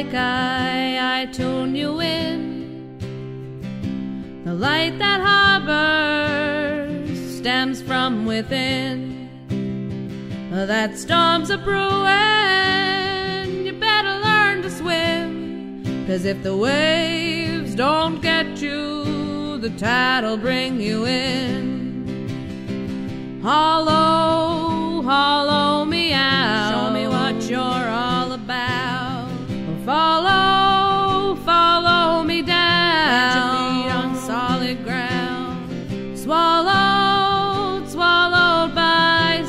like I tune you in. The light that harbors stems from within. That storm's a brewing, you better learn to swim. 'Cause if the waves don't get you, the tide'll bring you in. Hollow, hollow me out, show me what you're all about. Follow, follow me down, put your feet on solid ground. Swallowed, swallowed by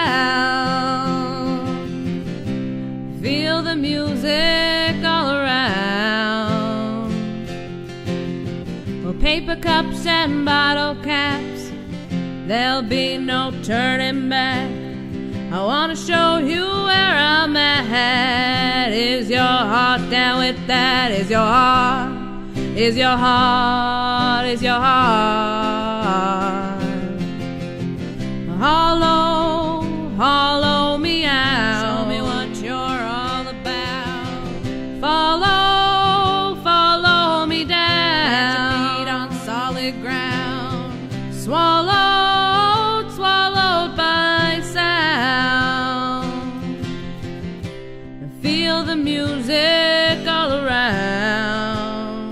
sound. Feel the music all around. Well, paper cups and bottle caps, there'll be no turning back. I wanna show you where I'm at. Is your heart down with that? Is your heart, is your heart, is your heart? Hollow, hollow me out, show me what you're all about. Follow, follow me down, put your feet on solid ground. Swallowed, swallowed by sound. Feel the music all around.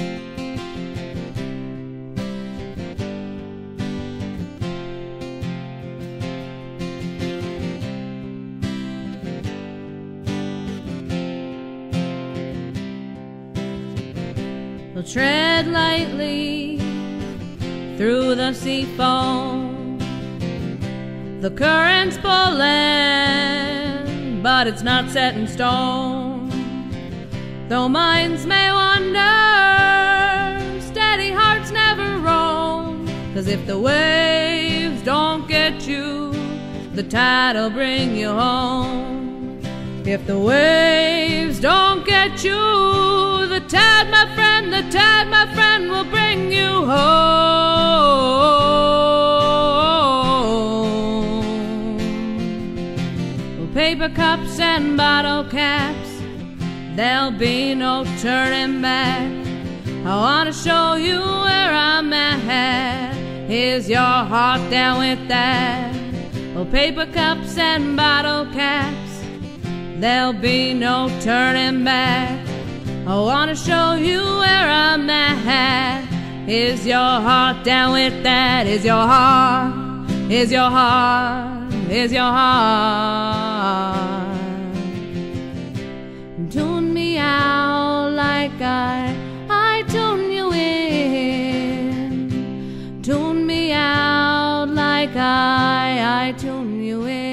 We'll tread lightly through the sea foam. The current's pulling, but it's not set in stone. Though minds may wander, steady hearts never roam. 'Cause if the waves don't get you, the tide'll bring you home. If the waves don't get you, the tide, my friend, will bring you home. Well, paper cups and bottle caps, there'll be no turning back. I wanna show you where I'm at. Is your heart down with that? Well, paper cups and bottle caps, there'll be no turning back. I wanna show you where I'm at. Is your heart down with that? Is your heart, is your heart, is your heart? Tune me out like I tune you in. Tune me out like I tune you in.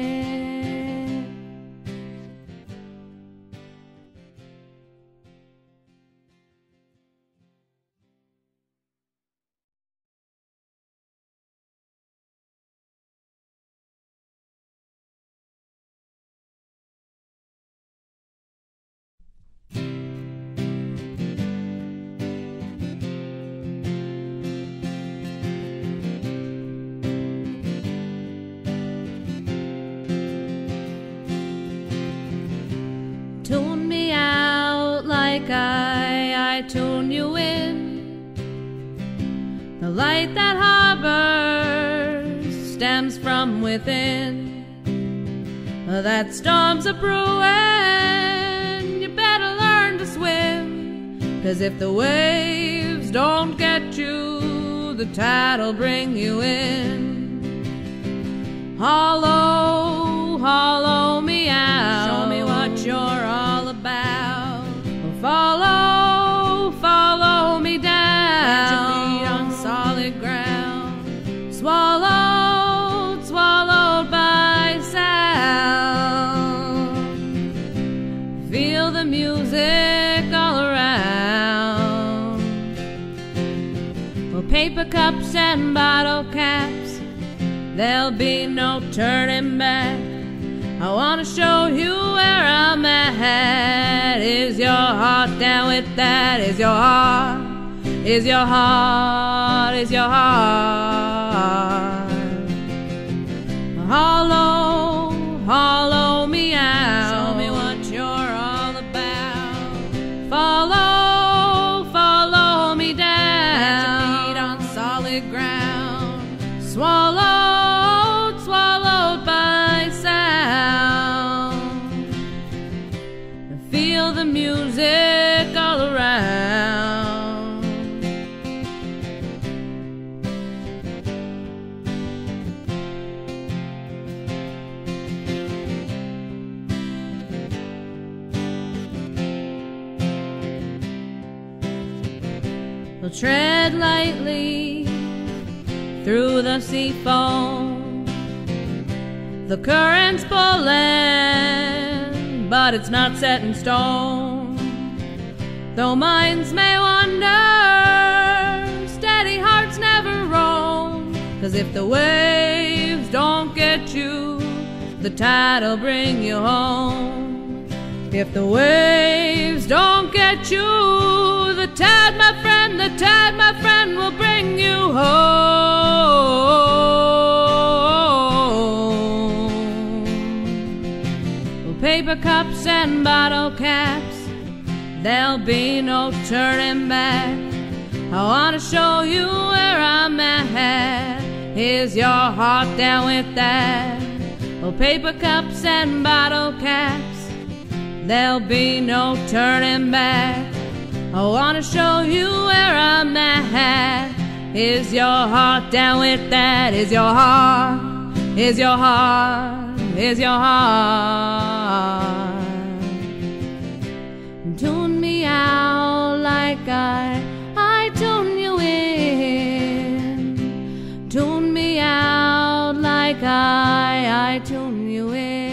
Tune me out like I tune you in. The light that harbors stems from within. That storm's a brewing, you better learn to swim. 'Cause if the waves don't get you, the tide'll bring you in. Hollow, hollow me out, show me what you're all about. Follow, follow me down, put your feet on solid ground. Swallowed, swallowed by sound. Feel the music all around. Well, paper cups and bottle caps, there'll be no turning back. I wanna show you where I'm at. Is your heart down with that? Is your heart, is your heart, is your heart? Hollow, hollow me out, show me what you're all about. tread lightly through the sea foam. The current's pulling, but it's not set in stone. Though minds may wander, steady hearts never roam. 'Cause if the waves don't get you, the tide'll bring you home. If the waves don't get you, the tide, my friend, the tide, my friend, will bring you home. Well, paper cups and bottle caps, there'll be no turning back. I want to show you where I'm at. Is your heart down with that? Well, paper cups and bottle caps, there'll be no turning back. I want to show you where I'm at. Is your heart down with that? Is your heart, is your heart, is your heart? Tune me out like I tune you in. Tune me out like I tune you in.